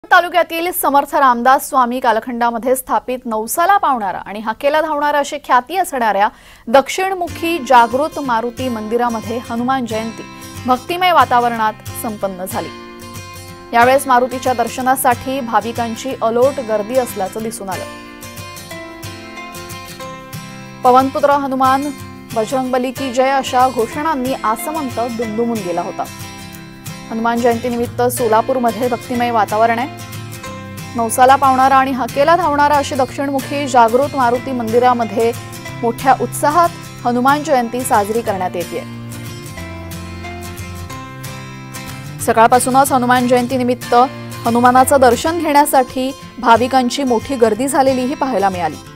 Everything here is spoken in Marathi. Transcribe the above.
तालुक्यातील समर्थ रामदास स्वामी कालखंडामध्ये स्थापित नवसाला पावणारा आणि हाकेला धावणारा अशी ख्याती असणाऱ्या दक्षिणमुखी जागृत मारुती मंदिरामध्ये हनुमान जयंती भक्तिमय वातावरणात संपन्न झाली। यावेळेस मारुतीच्या दर्शनासाठी भाविकांची अलोट गर्दी असल्याचं दिसून आलं। पवनपुत्र हनुमान बजरंगबली की जय अशा घोषणांनी आसमंत दुमदुमून गेला होता। हनुमान जयंती निमित्त सोलापूरमध्ये भक्तिमय वातावरण आहे। नवसाला पावणारा आणि हाकेला धावणारा अशी दक्षिणमुखी जागृत मारुती मंदिरामध्ये मोठ्या उत्साहात हनुमान जयंती साजरी करण्यात येते। सकाळपासूनच हनुमान जयंती निमित्त हनुमानाचं दर्शन घेण्यासाठी भाविकांची मोठी गर्दी झालेलीही पाहायला मिळाली।